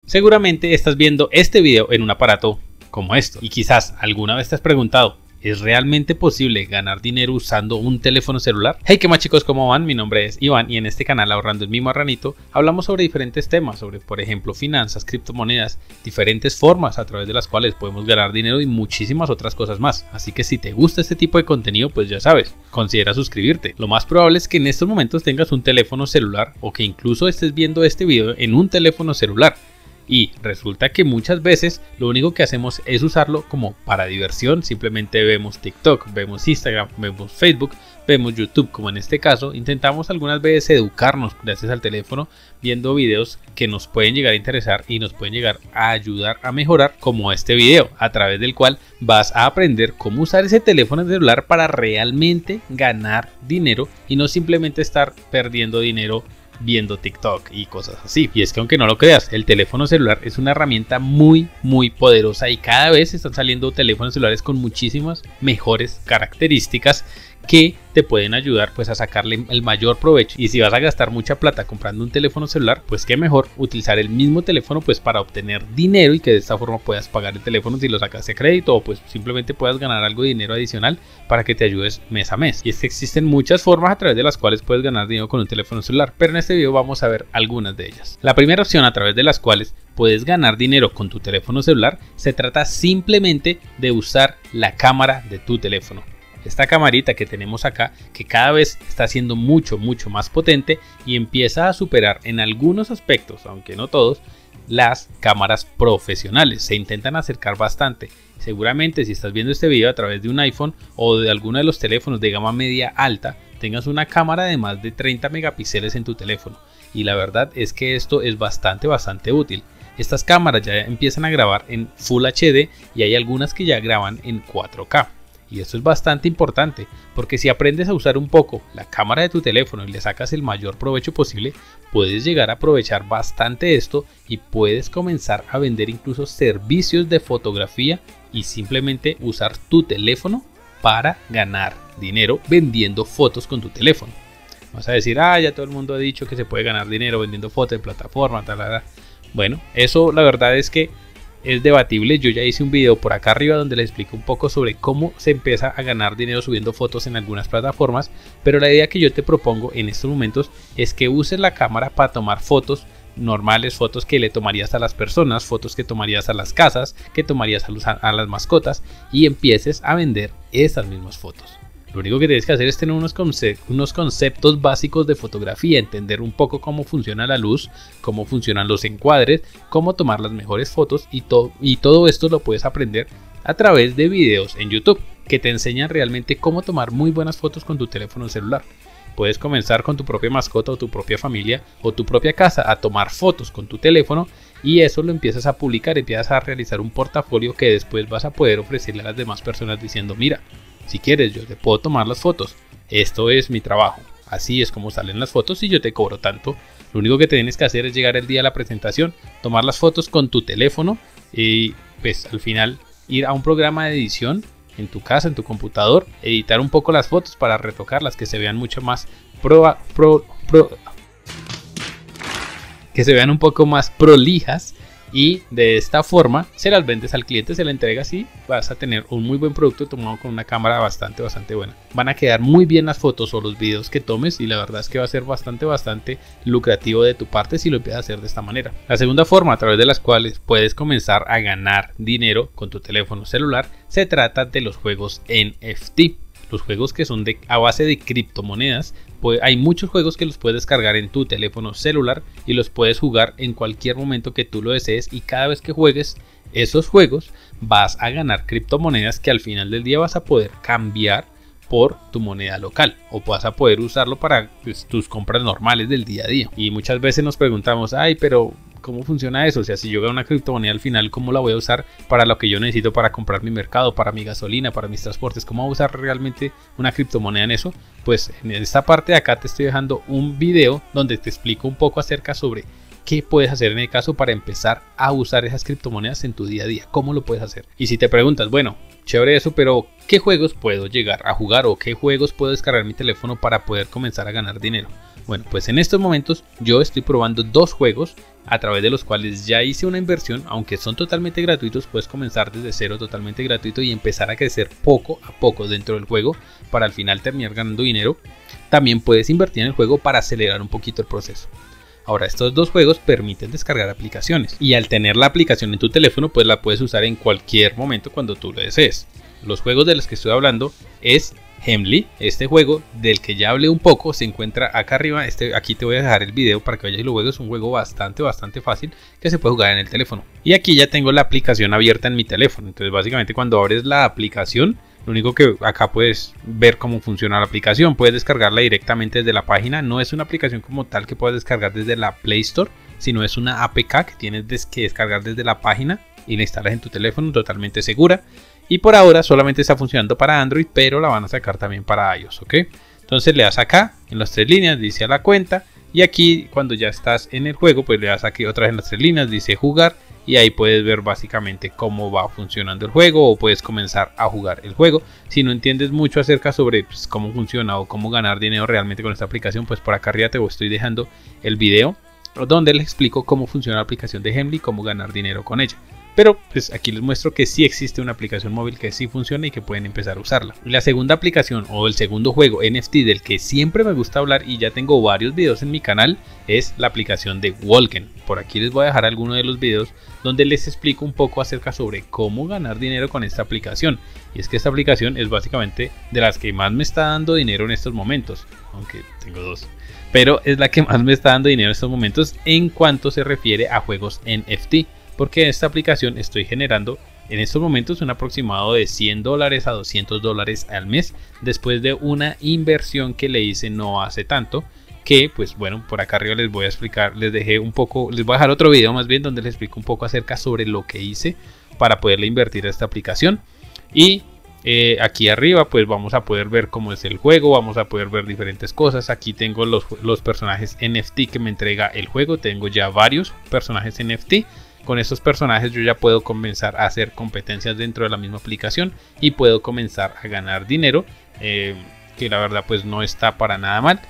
Seguramente estás viendo este video en un aparato como esto y quizás alguna vez te has preguntado, ¿es realmente posible ganar dinero usando un teléfono celular? Hey, ¿qué más chicos? ¿Cómo van? Mi nombre es Iván y en este canal Ahorrando el Mi Marranito hablamos sobre diferentes temas, sobre por ejemplo finanzas, criptomonedas, diferentes formas a través de las cuales podemos ganar dinero y muchísimas otras cosas más. Así que si te gusta este tipo de contenido, pues ya sabes, considera suscribirte. Lo más probable es que en estos momentos tengas un teléfono celular o que incluso estés viendo este video en un teléfono celular. Y resulta que muchas veces lo único que hacemos es usarlo como para diversión, simplemente vemos TikTok, vemos Instagram, vemos Facebook, vemos YouTube, como en este caso. Intentamos algunas veces educarnos gracias al teléfono viendo videos que nos pueden llegar a interesar y nos pueden llegar a ayudar a mejorar, como este video, a través del cual vas a aprender cómo usar ese teléfono celular para realmente ganar dinero y no simplemente estar perdiendo dinero viendo TikTok y cosas así. Y es que aunque no lo creas, el teléfono celular es una herramienta muy poderosa y cada vez están saliendo teléfonos celulares con muchísimas mejores características que te pueden ayudar pues a sacarle el mayor provecho. Y si vas a gastar mucha plata comprando un teléfono celular, pues qué mejor utilizar el mismo teléfono pues para obtener dinero y que de esta forma puedas pagar el teléfono si lo sacaste a crédito o pues simplemente puedas ganar algo de dinero adicional para que te ayudes mes a mes. Y es que existen muchas formas a través de las cuales puedes ganar dinero con un teléfono celular, pero en este video vamos a ver algunas de ellas. La primera opción a través de las cuales puedes ganar dinero con tu teléfono celular se trata simplemente de usar la cámara de tu teléfono. Esta camarita que tenemos acá, que cada vez está siendo mucho más potente y empieza a superar en algunos aspectos, aunque no todos, las cámaras profesionales. Se intentan acercar bastante. Seguramente si estás viendo este video a través de un iPhone o de alguno de los teléfonos de gama media alta, tengas una cámara de más de 30 megapíxeles en tu teléfono. Y la verdad es que esto es bastante útil. Estas cámaras ya empiezan a grabar en Full HD y hay algunas que ya graban en 4K. Y esto es bastante importante porque si aprendes a usar un poco la cámara de tu teléfono y le sacas el mayor provecho posible, puedes llegar a aprovechar bastante esto y puedes comenzar a vender incluso servicios de fotografía y simplemente usar tu teléfono para ganar dinero vendiendo fotos con tu teléfono. Vas a decir, ya todo el mundo ha dicho que se puede ganar dinero vendiendo fotos en plataforma, tal. Bueno, eso la verdad es que es debatible. Yo ya hice un video por acá arriba donde les explico un poco sobre cómo se empieza a ganar dinero subiendo fotos en algunas plataformas, pero la idea que yo te propongo en estos momentos es que uses la cámara para tomar fotos normales, fotos que le tomarías a las personas, fotos que tomarías a las casas, que tomarías a las mascotas y empieces a vender esas mismas fotos. Lo único que tienes que hacer es tener unos conceptos básicos de fotografía, entender un poco cómo funciona la luz, cómo funcionan los encuadres, cómo tomar las mejores fotos y todo esto lo puedes aprender a través de videos en YouTube que te enseñan realmente cómo tomar muy buenas fotos con tu teléfono celular. Puedes comenzar con tu propia mascota o tu propia familia o tu propia casa a tomar fotos con tu teléfono y eso lo empiezas a publicar, empiezas a realizar un portafolio que después vas a poder ofrecerle a las demás personas diciendo, mira, si quieres yo te puedo tomar las fotos, esto es mi trabajo, así es como salen las fotos y yo te cobro tanto. Lo único que tienes que hacer es llegar el día de la presentación, tomar las fotos con tu teléfono y pues al final ir a un programa de edición en tu casa, en tu computador, editar un poco las fotos para retocarlas, que se vean mucho más que se vean un poco más prolijas. Y de esta forma se las vendes al cliente, se la entregas y vas a tener un muy buen producto tomado con una cámara bastante buena. Van a quedar muy bien las fotos o los videos que tomes y la verdad es que va a ser bastante lucrativo de tu parte si lo empiezas a hacer de esta manera. La segunda forma a través de las cuales puedes comenzar a ganar dinero con tu teléfono celular se trata de los juegos NFT. Los juegos que son a base de criptomonedas, pues hay muchos juegos que los puedes descargar en tu teléfono celular y los puedes jugar en cualquier momento que tú lo desees y cada vez que juegues esos juegos vas a ganar criptomonedas que al final del día vas a poder cambiar por tu moneda local o vas a poder usarlo para pues, tus compras normales del día a día. Y muchas veces nos preguntamos, pero ¿cómo funciona eso? O sea, si yo gano una criptomoneda al final, ¿cómo la voy a usar para lo que yo necesito para comprar mi mercado, para mi gasolina, para mis transportes? ¿Cómo voy a usar realmente una criptomoneda en eso? Pues en esta parte de acá te estoy dejando un video donde te explico un poco acerca sobre qué puedes hacer en el caso para empezar a usar esas criptomonedas en tu día a día, cómo lo puedes hacer. Y si te preguntas, bueno, chévere eso, pero ¿qué juegos puedo llegar a jugar o qué juegos puedo descargar en mi teléfono para poder comenzar a ganar dinero? Bueno, pues en estos momentos yo estoy probando 2 juegos a través de los cuales ya hice una inversión. Aunque son totalmente gratuitos, puedes comenzar desde cero totalmente gratuito y empezar a crecer poco a poco dentro del juego para al final terminar ganando dinero. También puedes invertir en el juego para acelerar un poquito el proceso. Ahora, estos 2 juegos permiten descargar aplicaciones y al tener la aplicación en tu teléfono pues la puedes usar en cualquier momento cuando tú lo desees. Los juegos de los que estoy hablando es Hemly. Este juego del que ya hablé un poco se encuentra acá arriba. Aquí te voy a dejar el video para que vayas y lo juegues. Es un juego bastante fácil que se puede jugar en el teléfono. Y aquí ya tengo la aplicación abierta en mi teléfono. Entonces básicamente cuando abres la aplicación, lo único que acá puedes ver cómo funciona la aplicación. Puedes descargarla directamente desde la página. No es una aplicación como tal que puedes descargar desde la Play Store, sino es una APK que tienes que descargar desde la página y la instalas en tu teléfono, totalmente segura. Y por ahora solamente está funcionando para Android, pero la van a sacar también para iOS, ¿ok? Entonces le das acá, en las 3 líneas, dice a la cuenta. Y aquí cuando ya estás en el juego, pues le das aquí otra vez en las 3 líneas, dice jugar. Y ahí puedes ver básicamente cómo va funcionando el juego o puedes comenzar a jugar el juego. Si no entiendes mucho acerca sobre cómo funciona o cómo ganar dinero realmente con esta aplicación, pues por acá arriba te estoy dejando el video donde les explico cómo funciona la aplicación de Hemly y cómo ganar dinero con ella. Pero pues aquí les muestro que sí existe una aplicación móvil que sí funciona y que pueden empezar a usarla. La segunda aplicación o el segundo juego NFT del que siempre me gusta hablar y ya tengo varios videos en mi canal es la aplicación de Walken. Por aquí les voy a dejar algunos de los videos donde les explico un poco acerca sobre cómo ganar dinero con esta aplicación. Y es que esta aplicación es básicamente de las que más me está dando dinero en estos momentos, aunque tengo 2. Pero es la que más me está dando dinero en estos momentos en cuanto se refiere a juegos NFT. Porque esta aplicación estoy generando en estos momentos un aproximado de $100 a $200 al mes. Después de una inversión que le hice no hace tanto. Que pues bueno, por acá arriba les voy a explicar, les voy a dejar otro video más bien donde les explico un poco acerca sobre lo que hice para poderle invertir a esta aplicación. Y aquí arriba pues vamos a poder ver cómo es el juego, vamos a poder ver diferentes cosas. Aquí tengo los personajes NFT que me entrega el juego, tengo ya varios personajes NFT. Con estos personajes yo ya puedo comenzar a hacer competencias dentro de la misma aplicación y puedo comenzar a ganar dinero, que la verdad pues no está para nada mal.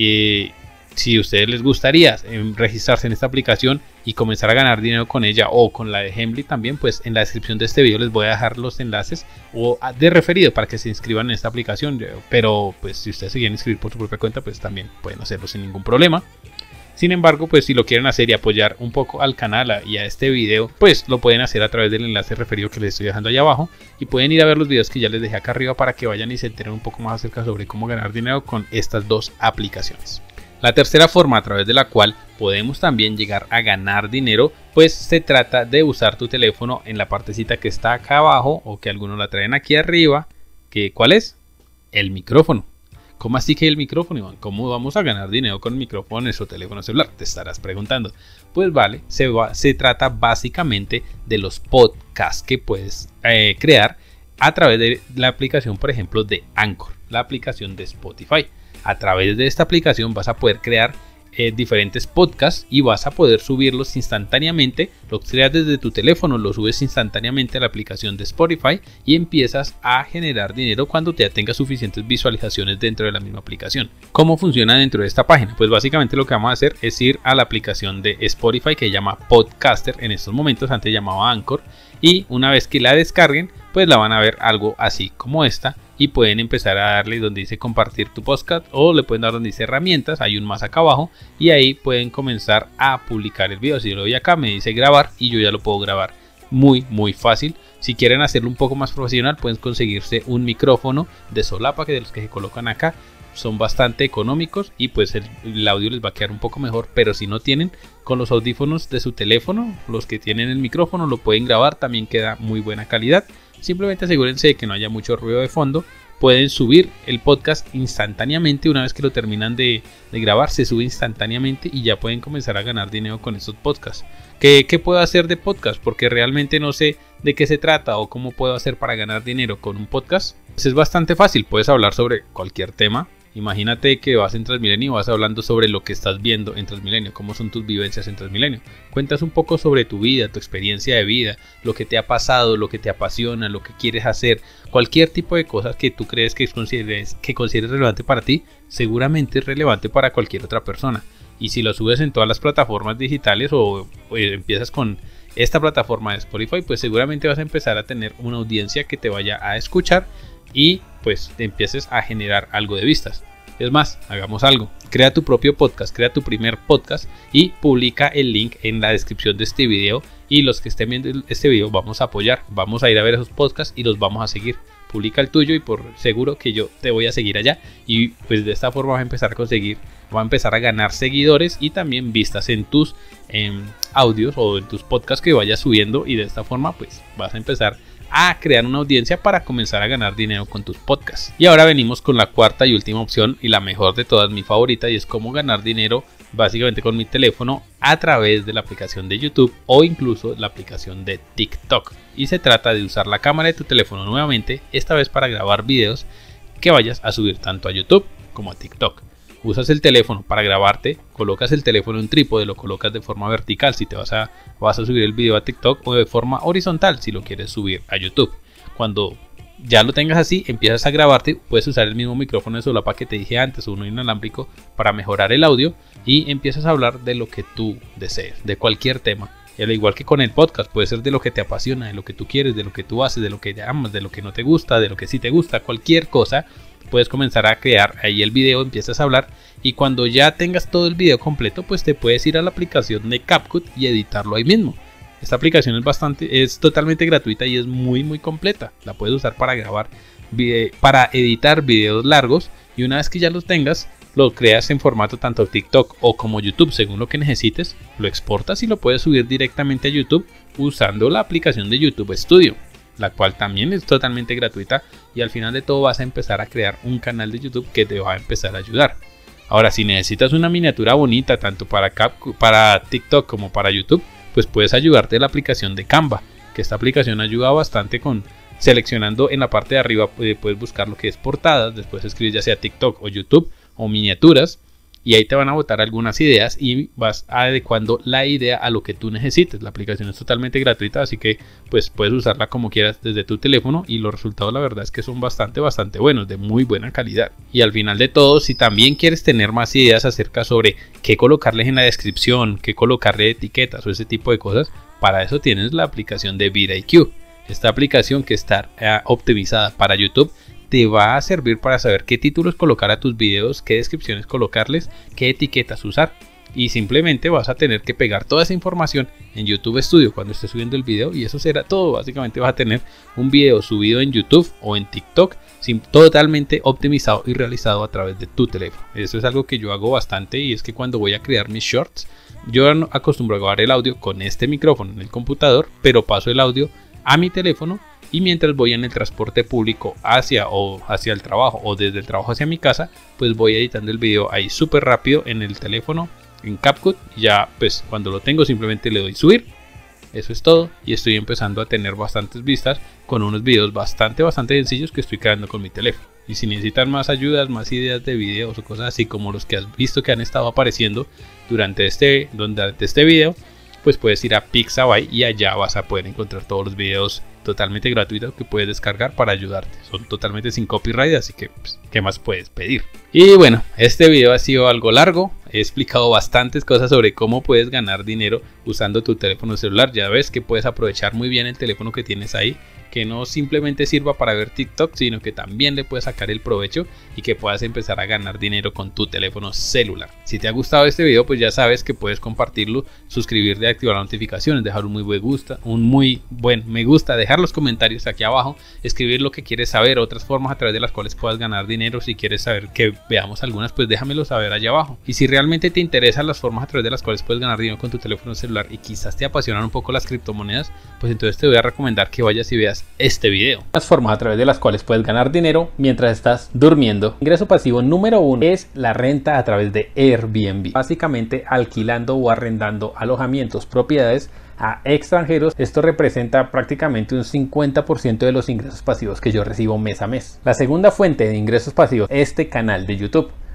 Si a ustedes les gustaría registrarse en esta aplicación y comenzar a ganar dinero con ella o con la de Hemly también, pues en la descripción de este video les voy a dejar los enlaces o de referido para que se inscriban en esta aplicación. Pero pues si ustedes se quieren inscribir por su propia cuenta pues también pueden hacerlo sin ningún problema. Sin embargo, pues si lo quieren hacer y apoyar un poco al canal y a este video, pues lo pueden hacer a través del enlace referido que les estoy dejando ahí abajo. Y pueden ir a ver los videos que ya les dejé acá arriba para que vayan y se enteren un poco más acerca sobre cómo ganar dinero con estas 2 aplicaciones. La tercera forma a través de la cual podemos también llegar a ganar dinero, pues se trata de usar tu teléfono en la partecita que está acá abajo o que algunos la traen aquí arriba. ¿Cuál es? El micrófono. ¿Cómo así que el micrófono, Iván? ¿Cómo vamos a ganar dinero con el micrófono en nuestro teléfono celular? Te estarás preguntando. Pues vale, se trata básicamente de los podcasts que puedes crear a través de la aplicación, por ejemplo, de Anchor, la aplicación de Spotify. A través de esta aplicación vas a poder crear diferentes podcasts y vas a poder subirlos instantáneamente. Lo creas desde tu teléfono, lo subes instantáneamente a la aplicación de Spotify y empiezas a generar dinero cuando ya tengas suficientes visualizaciones dentro de la misma aplicación. ¿Cómo funciona dentro de esta página? Pues básicamente lo que vamos a hacer es ir a la aplicación de Spotify que se llama Podcaster en estos momentos, antes llamaba Anchor, y una vez que la descarguen pues la van a ver algo así como esta. Y pueden empezar a darle donde dice compartir tu podcast o le pueden dar donde dice herramientas, hay un más acá abajo y ahí pueden comenzar a publicar el video. Si yo lo doy acá me dice grabar y yo ya lo puedo grabar muy fácil. Si quieren hacerlo un poco más profesional pueden conseguirse un micrófono de solapa que de los que se colocan acá. Son bastante económicos y pues el audio les va a quedar un poco mejor, pero si no tienen, con los audífonos de su teléfono, los que tienen el micrófono lo pueden grabar, también queda muy buena calidad. Simplemente asegúrense de que no haya mucho ruido de fondo. Pueden subir el podcast instantáneamente. Una vez que lo terminan de grabar, se sube instantáneamente y ya pueden comenzar a ganar dinero con estos podcasts. ¿Qué puedo hacer de podcast? Porque realmente no sé de qué se trata o cómo puedo hacer para ganar dinero con un podcast. Pues es bastante fácil, puedes hablar sobre cualquier tema. Imagínate que vas en Transmilenio y vas hablando sobre lo que estás viendo en Transmilenio, cómo son tus vivencias en Transmilenio. Cuentas un poco sobre tu vida, tu experiencia de vida, lo que te ha pasado, lo que te apasiona, lo que quieres hacer, cualquier tipo de cosas que tú crees que consideres relevante para ti, seguramente es relevante para cualquier otra persona. Y si lo subes en todas las plataformas digitales o empiezas con esta plataforma de Spotify, pues seguramente vas a empezar a tener una audiencia que te vaya a escuchar y pues te empieces a generar algo de vistas. Es más, hagamos algo, crea tu propio podcast, crea tu primer podcast y publica el link en la descripción de este video, y los que estén viendo este video vamos a apoyar, vamos a ir a ver esos podcasts y los vamos a seguir. Publica el tuyo y por seguro que yo te voy a seguir allá, y pues de esta forma vas a empezar a ganar seguidores y también vistas en tus audios o en tus podcasts que vayas subiendo, y de esta forma pues vas a empezar a crear una audiencia para comenzar a ganar dinero con tus podcasts. Y ahora venimos con la cuarta y última opción, y la mejor de todas, mi favorita, y es cómo ganar dinero básicamente con mi teléfono a través de la aplicación de YouTube o incluso la aplicación de TikTok. Y se trata de usar la cámara de tu teléfono nuevamente, esta vez para grabar videos que vayas a subir tanto a YouTube como a TikTok. Usas el teléfono para grabarte, colocas el teléfono en un trípode, lo colocas de forma vertical si te vas a subir el video a TikTok, o de forma horizontal si lo quieres subir a YouTube. Cuando ya lo tengas así, empiezas a grabarte, puedes usar el mismo micrófono de solapa que te dije antes, uno inalámbrico, para mejorar el audio, y empiezas a hablar de lo que tú desees, de cualquier tema. Y al igual que con el podcast, puede ser de lo que te apasiona, de lo que tú quieres, de lo que tú haces, de lo que te amas, de lo que no te gusta, de lo que sí te gusta, cualquier cosa. Puedes comenzar a crear ahí el video, empiezas a hablar, y cuando ya tengas todo el video completo, pues te puedes ir a la aplicación de CapCut y editarlo ahí mismo. Esta aplicación es totalmente gratuita y es muy completa. La puedes usar para grabar, para editar videos largos, y una vez que ya los tengas, lo creas en formato tanto TikTok o como YouTube, según lo que necesites, lo exportas y lo puedes subir directamente a YouTube usando la aplicación de YouTube Studio, la cual también es totalmente gratuita, y al final de todo vas a empezar a crear un canal de YouTube que te va a empezar a ayudar. Ahora, si necesitas una miniatura bonita tanto para TikTok como para YouTube, pues puedes ayudarte de la aplicación de Canva, que esta aplicación ayuda bastante con seleccionando en la parte de arriba, puedes buscar lo que es portadas, después escribes ya sea TikTok o YouTube o miniaturas, y ahí te van a botar algunas ideas y vas adecuando la idea a lo que tú necesites. La aplicación es totalmente gratuita, así que pues puedes usarla como quieras desde tu teléfono, y los resultados la verdad es que son bastante buenos, de muy buena calidad. Y al final de todo, si también quieres tener más ideas acerca sobre qué colocarles en la descripción, qué colocarle etiquetas o ese tipo de cosas, para eso tienes la aplicación de vidIQ. Esta aplicación, que está optimizada para YouTube, te va a servir para saber qué títulos colocar a tus videos, qué descripciones colocarles, qué etiquetas usar, y simplemente vas a tener que pegar toda esa información en YouTube Studio cuando estés subiendo el video, y eso será todo. Básicamente vas a tener un video subido en YouTube o en TikTok totalmente optimizado y realizado a través de tu teléfono. Eso es algo que yo hago bastante, y es que cuando voy a crear mis shorts, yo acostumbro a grabar el audio con este micrófono en el computador, pero paso el audio a mi teléfono, y mientras voy en el transporte público hacia el trabajo o desde el trabajo hacia mi casa, pues voy editando el video ahí súper rápido en el teléfono, en CapCut, y ya pues cuando lo tengo simplemente le doy subir. Eso es todo, y estoy empezando a tener bastantes vistas con unos videos bastante sencillos que estoy creando con mi teléfono. Y si necesitan más ayudas, más ideas de videos o cosas así como los que has visto que han estado apareciendo durante este video, pues puedes ir a Pixabay y allá vas a poder encontrar todos los videos totalmente gratuitos que puedes descargar para ayudarte. Son totalmente sin copyright, así que pues, ¿qué más puedes pedir? Y bueno, este video ha sido algo largo. He explicado bastantes cosas sobre cómo puedes ganar dinero usando tu teléfono celular. Ya ves que puedes aprovechar muy bien el teléfono que tienes ahí, que no simplemente sirva para ver TikTok, sino que también le puedes sacar el provecho y que puedas empezar a ganar dinero con tu teléfono celular. Si te ha gustado este video, pues ya sabes que puedes compartirlo, suscribirte, activar las notificaciones, dejar un muy buen me gusta, dejar los comentarios aquí abajo, escribir lo que quieres saber, otras formas a través de las cuales puedas ganar dinero. Si quieres saber que veamos algunas, pues déjamelo saber allá abajo. Y si realmente te interesan las formas a través de las cuales puedes ganar dinero con tu teléfono celular y quizás te apasionan un poco las criptomonedas, pues entonces te voy a recomendar que vayas y veas veas este video. Las formas a través de las cuales puedes ganar dinero mientras estás durmiendo. Ingreso pasivo número 1 es la renta a través de Airbnb. Básicamente alquilando o arrendando alojamientos, propiedades a extranjeros. Esto representa prácticamente un 50% de los ingresos pasivos que yo recibo mes a mes. La segunda fuente de ingresos pasivos es este canal de YouTube.